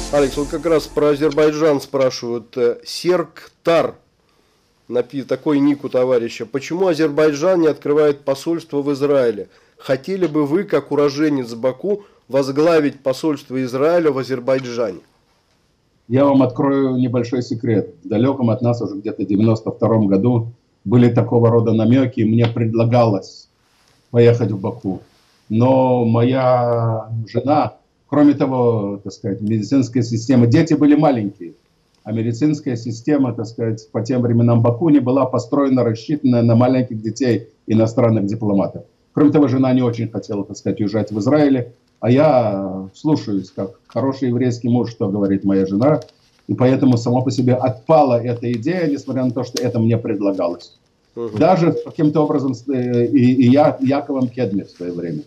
Алекс, вот как раз про Азербайджан спрашивают. Серктар, такой ник у товарища. Почему Азербайджан не открывает посольство в Израиле? Хотели бы вы, как уроженец Баку, возглавить посольство Израиля в Азербайджане? Я вам открою небольшой секрет. В далеком от нас уже где-то в 92 году были такого рода намеки, и мне предлагалось поехать в Баку. Но моя жена, кроме того, так сказать, медицинская система, дети были маленькие, а медицинская система, так сказать, по тем временам Баку не была построена, рассчитана на маленьких детей иностранных дипломатов. Кроме того, жена не очень хотела, так сказать, уезжать в Израиле, а я слушаюсь, как хороший еврейский муж, что говорит моя жена, и поэтому само по себе отпала эта идея, несмотря на то, что это мне предлагалось. Даже каким-то образом и Яковом Кедми в свое время.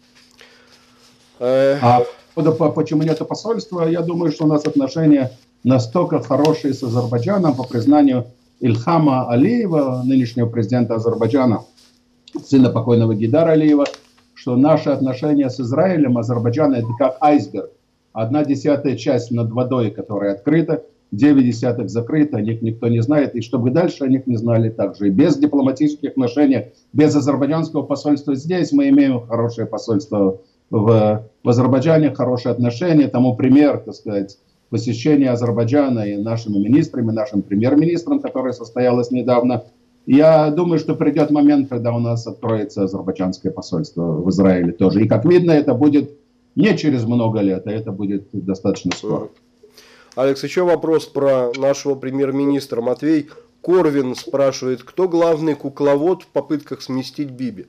А почему нет посольства? Я думаю, что у нас отношения настолько хорошие с Азербайджаном, по признанию Ильхама Алиева, нынешнего президента Азербайджана, сына покойного Гейдара Алиева, что наши отношения с Израилем, Азербайджаном, это как айсберг. 1/10 часть над водой, которая открыта, 9/10 закрыта, о них никто не знает. И чтобы дальше о них не знали также. И без дипломатических отношений, без азербайджанского посольства здесь мы имеем хорошее посольство в Азербайджане, хорошие отношения. Тому пример, так сказать, посещения Азербайджана и нашими министрами, нашим премьер-министром, которое состоялось недавно. Я думаю, что придет момент, когда у нас откроется азербайджанское посольство в Израиле тоже. И, как видно, это будет не через много лет, а это будет достаточно скоро. Алекс, еще вопрос про нашего премьер-министра. Матвей Корвин спрашивает, кто главный кукловод в попытках сместить Биби?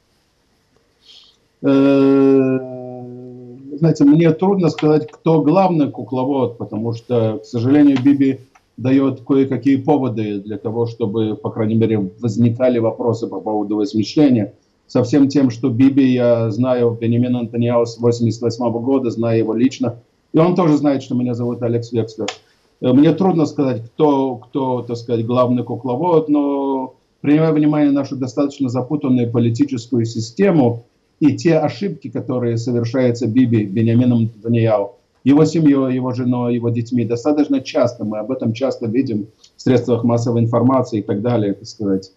Знаете, мне трудно сказать, кто главный кукловод, потому что, к сожалению, Биби дает кое-какие поводы для того, чтобы, по крайней мере, возникали вопросы по поводу его смещения. Со всем тем, что Биби, я знаю Беньямина Нетаньяху с 1988 года, знаю его лично, и он тоже знает, что меня зовут Алекс Векслер. Мне трудно сказать, кто, так сказать, главный кукловод, но принимая во внимание нашу достаточно запутанную политическую систему и те ошибки, которые совершаются Биби, Беньямином Нетаньяху, его семьей, его женой, его детьми, достаточно часто, мы об этом часто видим в средствах массовой информации и так далее, так сказать,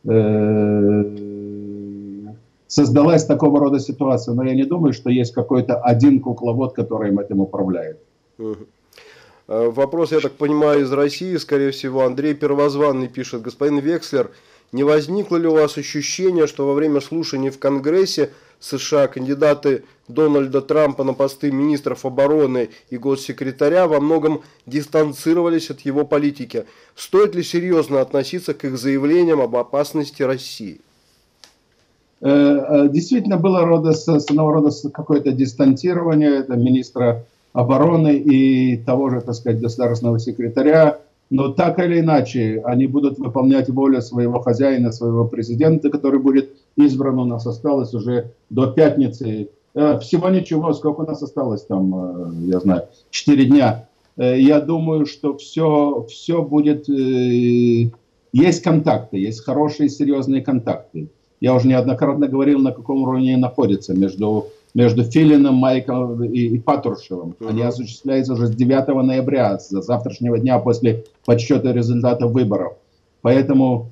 создалась такого рода ситуация. Но я не думаю, что есть какой-то один кукловод, который этим управляет. Вопрос, я так понимаю, из России, скорее всего. Андрей Первозванный пишет: господин Векслер, не возникло ли у вас ощущение, что во время слушаний в Конгрессе США кандидаты Дональда Трампа на посты министров обороны и госсекретаря во многом дистанцировались от его политики? Стоит ли серьезно относиться к их заявлениям об опасности России? Действительно, было одного рода какое-то дистанцирование, это министра обороны и того же, так сказать, государственного секретаря. Но так или иначе, они будут выполнять волю своего хозяина, своего президента, который будет избран. У нас осталось уже до пятницы. Всего ничего, сколько у нас осталось там, я знаю, 4 дня. Я думаю, что все будет... Есть контакты, есть хорошие, серьезные контакты. Я уже неоднократно говорил, на каком уровне они находятся между Филиным, Майком и Патрушевым. Они осуществляются уже с 9 ноября, с завтрашнего дня после подсчета результатов выборов. Поэтому,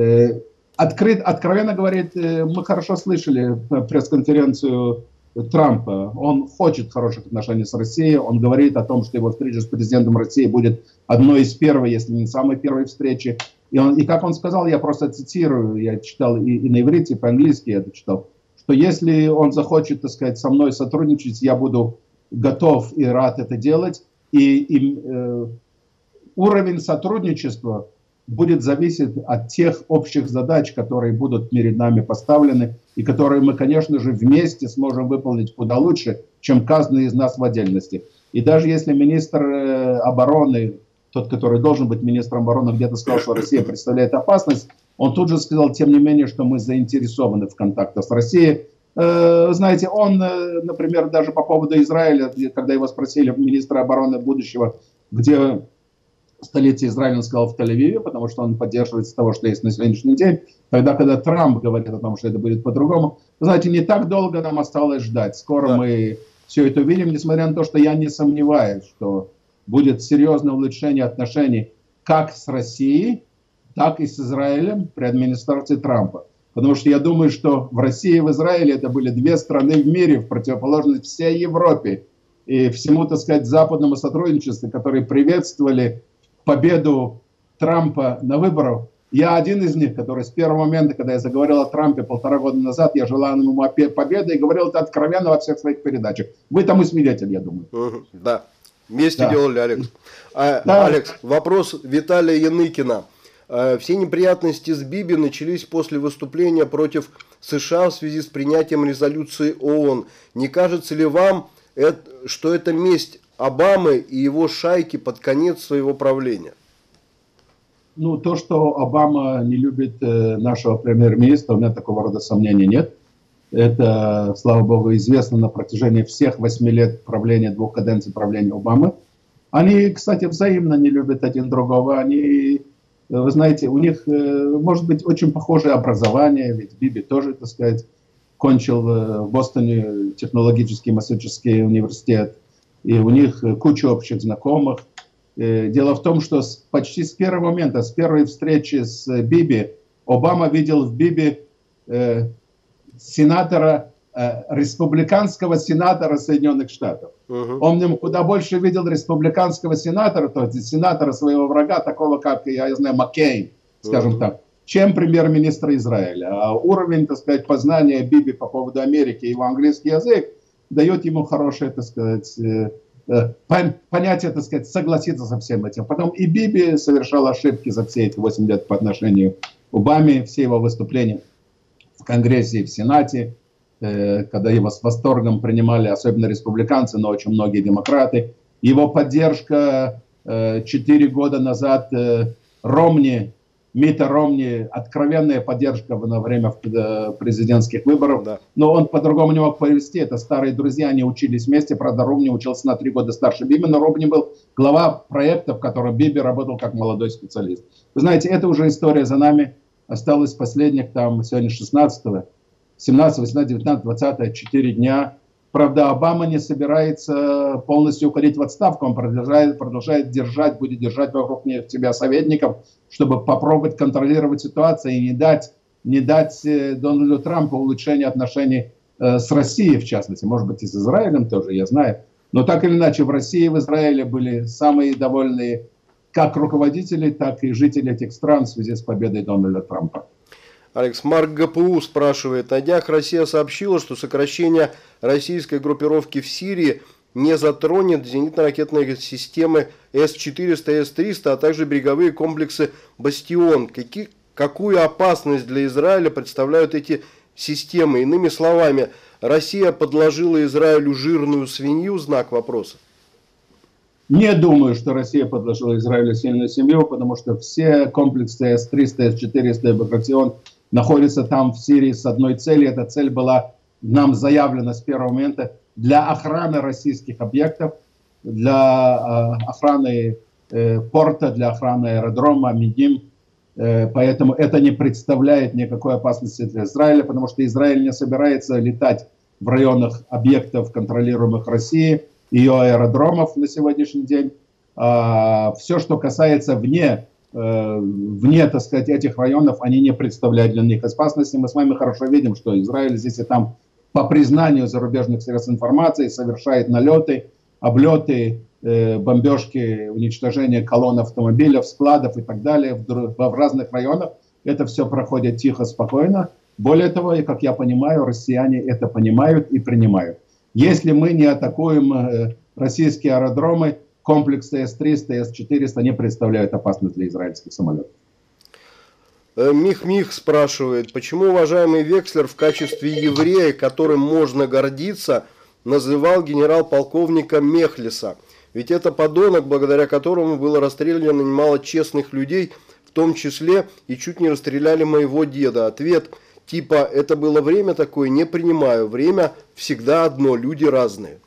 откровенно говоря, мы хорошо слышали пресс-конференцию Трампа. Он хочет хороших отношений с Россией. Он говорит о том, что его встреча с президентом России будет одной из первой, если не самой первой встречи. И как он сказал, я просто цитирую, я читал и на иврите, и по-английски я это читал, что если он захочет, так сказать, со мной сотрудничать, я буду готов и рад это делать. И уровень сотрудничества будет зависеть от тех общих задач, которые будут перед нами поставлены, и которые мы, конечно же, вместе сможем выполнить куда лучше, чем каждый из нас в отдельности. И даже если министр обороны, тот, который должен быть министром обороны, где-то сказал, что Россия представляет опасность, он тут же сказал, тем не менее, что мы заинтересованы в контактах с Россией. Знаете, он, например, даже по поводу Израиля, когда его спросили министра обороны будущего, где столица Израиля, он сказал в Тель-Авиве, потому что он поддерживается того, что есть на сегодняшний день. Тогда, когда Трамп говорит о том, что это будет по-другому, знаете, не так долго нам осталось ждать. Скоро мы все это увидим, несмотря на то, что я не сомневаюсь, что будет серьезное улучшение отношений как с Россией, так и с Израилем при администрации Трампа. Потому что я думаю, что в России и в Израиле это были две страны в мире, в противоположность всей Европе и всему, так сказать, западному сотрудничеству, которые приветствовали победу Трампа на выборах. Я один из них, который с первого момента, когда я заговорил о Трампе 1,5 года назад, я желал ему победы и говорил это откровенно во всех своих передачах. Вы тому свидетель, я думаю. Да, вместе делали, Алекс. Да. Алекс, вопрос Виталия Яныкина. Все неприятности с Биби начались после выступления против США в связи с принятием резолюции ООН. Не кажется ли вам, что это месть Обамы и его шайки под конец своего правления? Ну, то, что Обама не любит нашего премьер-министра, у меня такого рода сомнений нет. Это, слава богу, известно на протяжении всех 8 лет правления, 2 каденций правления Обамы. Они, кстати, взаимно не любят один другого. Они, вы знаете, у них, может быть, очень похожее образование, ведь Биби тоже, так сказать, кончил в Бостоне технологический Массачусетский университет, и у них куча общих знакомых. Дело в том, что почти с первого момента, с первой встречи с Биби, Обама видел в Биби сенатора, республиканского сенатора Соединенных Штатов. Он в нем куда больше видел республиканского сенатора, то есть сенатора своего врага, такого как, я знаю, Маккейн, скажем так, чем премьер-министра Израиля. А уровень, так сказать, познания Биби по поводу Америки и его английский язык дает ему хорошее, так сказать, понятие, так сказать, согласиться со всем этим. Потом и Биби совершал ошибки за все эти 8 лет по отношению к Обаме, все его выступления в Конгрессе и в Сенате, когда его с восторгом принимали, особенно республиканцы, но очень многие демократы. Его поддержка 4 года назад Ромни, Митта Ромни, откровенная поддержка во время президентских выборов. Да. Но он по-другому не мог повести. Это старые друзья, они учились вместе. Правда, Ромни учился на 3 года старше Биби, но Ромни был глава проекта, в котором Биби работал как молодой специалист. Вы знаете, это уже история за нами. Осталось последних, там, сегодня 16-го, 17, 18, 19, 20, 4 дня. Правда, Обама не собирается полностью уходить в отставку. Он продолжает держать, будет держать вокруг себя советников, чтобы попробовать контролировать ситуацию и не дать Дональду Трампу улучшения отношений с Россией, в частности. Может быть, и с Израилем тоже, я знаю. Но так или иначе, в России и в Израиле были самые довольные как руководители, так и жители этих стран в связи с победой Дональда Трампа. Алекс, Марк ГПУ спрашивает. На днях Россия сообщила, что сокращение российской группировки в Сирии не затронет зенитно-ракетные системы С-400 и С-300, а также береговые комплексы «Бастион». Какую опасность для Израиля представляют эти системы? Иными словами, Россия подложила Израилю жирную свинью? Знак вопроса. Не думаю, что Россия подложила Израилю сильную семью, потому что все комплексы С-300, С-400 и «Бастион» находятся там в Сирии с одной целью. Эта цель была нам заявлена с первого момента для охраны российских объектов, для охраны порта, для охраны аэродрома, Медим. Поэтому это не представляет никакой опасности для Израиля, потому что Израиль не собирается летать в районах объектов, контролируемых Россией, ее аэродромов на сегодняшний день. Все, что касается вне, так сказать, этих районов, они не представляют для них опасности. Мы с вами хорошо видим, что Израиль здесь и там по признанию зарубежных средств информации совершает налеты, облеты, бомбежки, уничтожение колонн автомобилей, складов и так далее в разных районах. Это все проходит тихо, спокойно. Более того, и как я понимаю, россияне это понимают и принимают. Если мы не атакуем российские аэродромы, комплексы С-300 и С-400 не представляют опасность для израильских самолетов. Мих спрашивает, почему уважаемый Векслер в качестве еврея, которым можно гордиться, называл генерал-полковника Мехлиса? Ведь это подонок, благодаря которому было расстреляно немало честных людей, в том числе и чуть не расстреляли моего деда. Ответ типа «это было время такое, не принимаю, время всегда одно, люди разные».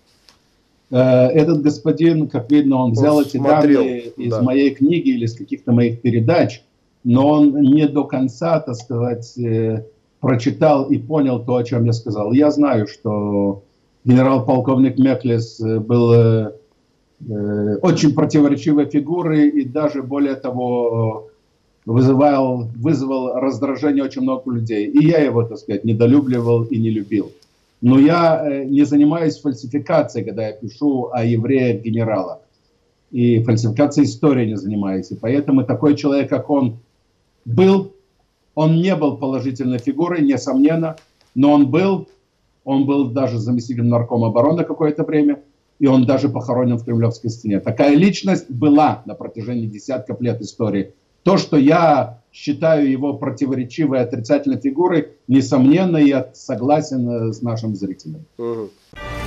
Этот господин, как видно, он взял эти данные из моей книги или из каких-то моих передач, но он не до конца, так сказать, прочитал и понял то, о чем я сказал. Я знаю, что генерал-полковник Меклис был очень противоречивой фигурой и даже, более того, вызвал раздражение очень много людей. И я его, так сказать, недолюбливал и не любил. Но я не занимаюсь фальсификацией, когда я пишу о евреях-генералах. И фальсификацией истории не занимаюсь. И поэтому такой человек, как он был, он не был положительной фигурой, несомненно, но он был даже заместителем наркома обороны какое-то время, и он даже похоронен в Кремлевской стене. Такая личность была на протяжении десятков лет истории. То, что я считаю его противоречивой, отрицательной фигурой, несомненно, я согласен с нашим зрителем.